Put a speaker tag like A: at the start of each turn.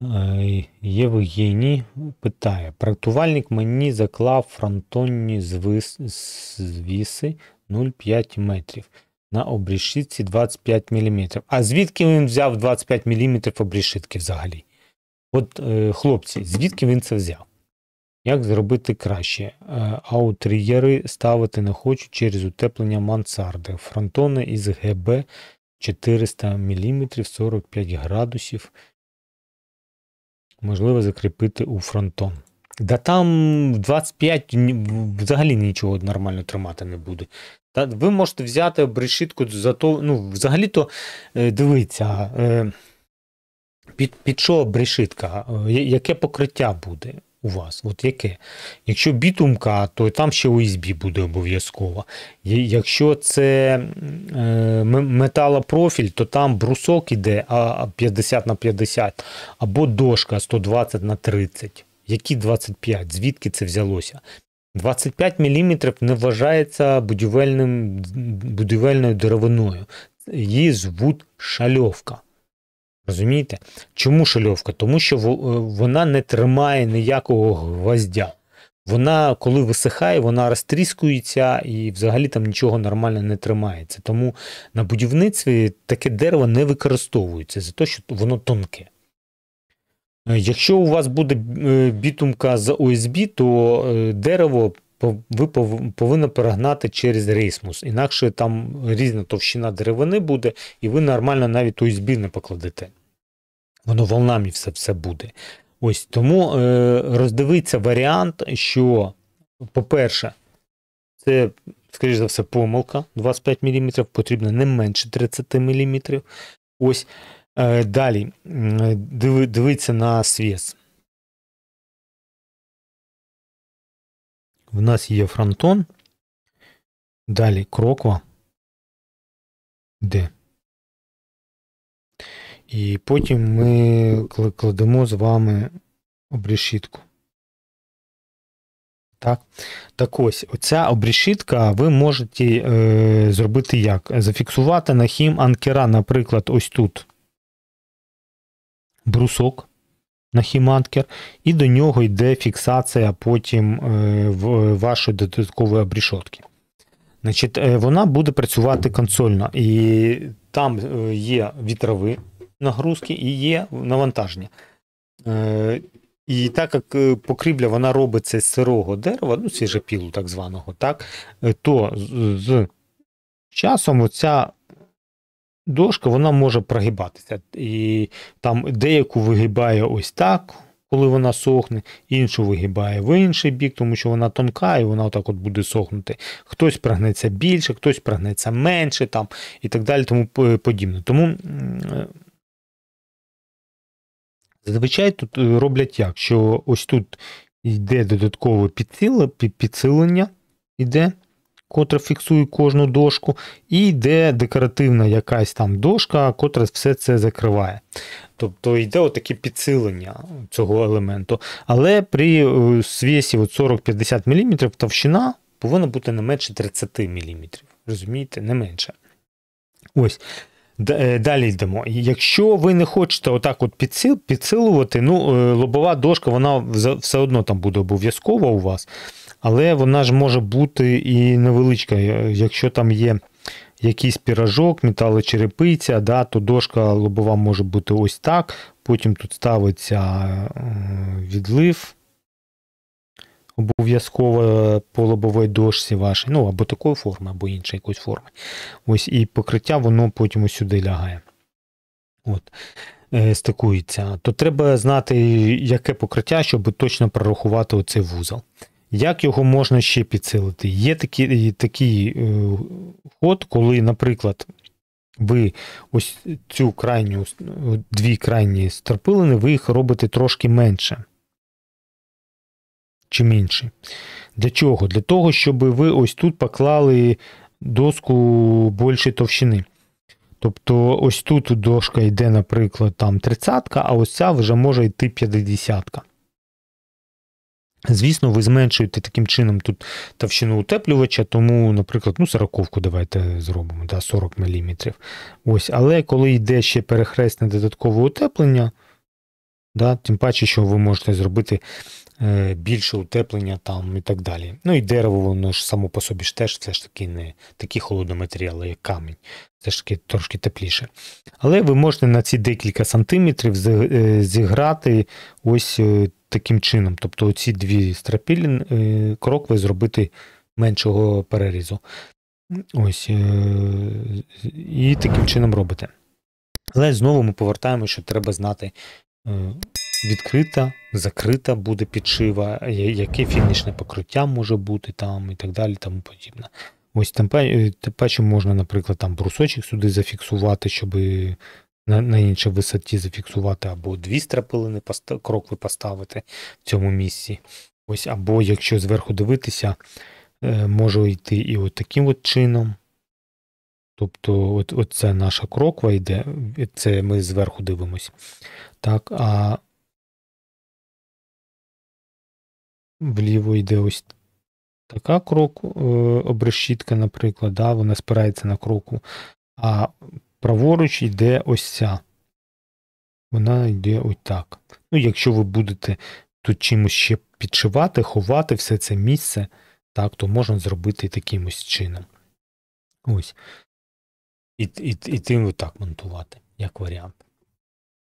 A: Євгеній питає: проектувальник мені заклав фронтонні звіси 0,5 метрів на обрешітці 25 мм. А звідки він взяв 25 мм обрешітки взагалі? От, хлопці, звідки він це взяв? Як зробити краще? Аутрієри ставити не хочу через утеплення мансарди. Фронтони із ГБ 400 мм 45 градусів. Можливо закріпити у фронтон. Да там 25 взагалі нічого нормально тримати не буде. Та ви можете взяти решітку за то, ну, взагалі-то, дивіться, під що решітка, яке покриття буде у вас? От яке? Якщо бітумка, то там ще ОСБ буде обов'язково. Якщо це металопрофіль, то там брусок іде 50х50, або дошка 120х30. Які 25? Звідки це взялося? 25 мм не вважається будівельною деревиною. Її звуть шальовка. Розумієте? Чому шальовка? Тому що вона не тримає ніякого гвоздя. Вона, коли висихає, вона розтріскується і взагалі там нічого нормально не тримається. Тому на будівництві таке дерево не використовується за те, що воно тонке. Якщо у вас буде бітумка з ОСБ, то дерево ви повинні перегнати через рейсмус. Інакше там різна товщина деревини буде, і ви нормально навіть ОСБ не покладете. Воно волнами все буде. Ось тому роздивиться варіант, що, по-перше, це, скоріш за все, помилка 25 мм, потрібно не менше 30 мм. Ось. Далі, дивіться на свіс. В нас є фронтон, далі кроква, Д. І потім ми кладемо з вами обрешітку. Так ось, оця обрешітка ви можете зробити як? Зафіксувати на хім-анкера, наприклад, ось тут брусок на хім-анкер, і до нього йде фіксація потім вашої додаткової обрешотки. Значить, вона буде працювати консольно, і там є вітрові нагрузки і є навантаження. І так як покрівля вона робиться з сирого дерева, ну, свіжопілу так званого, так, то з часом оця дошка вона може прогибатися. І там деяку вигибає ось так, коли вона сохне, іншу вигибає в інший бік, тому що вона тонка і вона отак от буде сохнути. Хтось прогнеться більше, хтось прогнеться менше там, і так далі, тому подібне. Тому зазвичай тут роблять як, що ось тут йде додаткове підсилення, іде, котра фіксує кожну дошку, і йде декоративна якась там дошка, котра все це закриває. Тобто йде отаке підсилення цього елементу. Але при свісі 40-50 мм товщина повинна бути не менше 30 мм. Розумієте? Не менше. Ось. Далі йдемо. Якщо ви не хочете отак от підсилувати, ну, лобова дошка, вона все одно там буде обов'язкова у вас, але вона ж може бути і невеличка. Якщо там є якийсь піражок, металочерепиця, да, то дошка лобова може бути ось так, потім тут ставиться відлив обов'язково по лобовій дошці вашій, ну, або такої форми, або іншої якоїсь форми. Ось, і покриття воно потім ось сюди лягає. От, стикується. То треба знати, яке покриття, щоб точно прорахувати оцей вузол. Як його можна ще підсилити? Є такий ход, коли, наприклад, ви ось цю крайню, дві крайні стропилини, ви їх робите трошки менше. Чим інші. Для чого? Для того, щоб ви ось тут поклали доску більшої товщини. Тобто ось тут дошка йде, наприклад, там 30-ка, а ось ця вже може йти 50-ка. Звісно, ви зменшуєте таким чином тут товщину утеплювача, тому, наприклад, 40-ку давайте зробимо, да, 40 мм. Ось, але коли йде ще перехресне додаткове утеплення, Да? Тим паче, що ви можете зробити більше утеплення там і так далі. Ну і дерево, воно ж само по собі ж теж все ж таки не такі холодні матеріали, як камінь. Все ж таки трошки тепліше. Але ви можете на ці декілька сантиметрів зіграти ось таким чином. Тобто оці дві стропілі крокви зробити меншого перерізу. Ось. І таким чином робите. Але знову ми повертаємо, що треба знати, відкрита, закрита буде підшива, яке фінішне покриття може бути там і так далі, тому подібне. Ось тим паче можна, наприклад, там брусочок сюди зафіксувати, щоб на іншій висоті зафіксувати, або дві стропилини крокви поставити в цьому місці. Ось, або якщо зверху дивитися, може йти і от таким от чином. Тобто, от це наша кроква йде, це ми зверху дивимось. Так, а вліво йде ось така обрешітка, наприклад, да, вона спирається на крокву, а праворуч йде ось ця. Вона йде ось так. Ну, якщо ви будете тут чимось ще підшивати, ховати все це місце, так, то можна зробити таким ось чином. Ось. І тим отак монтувати, як варіант.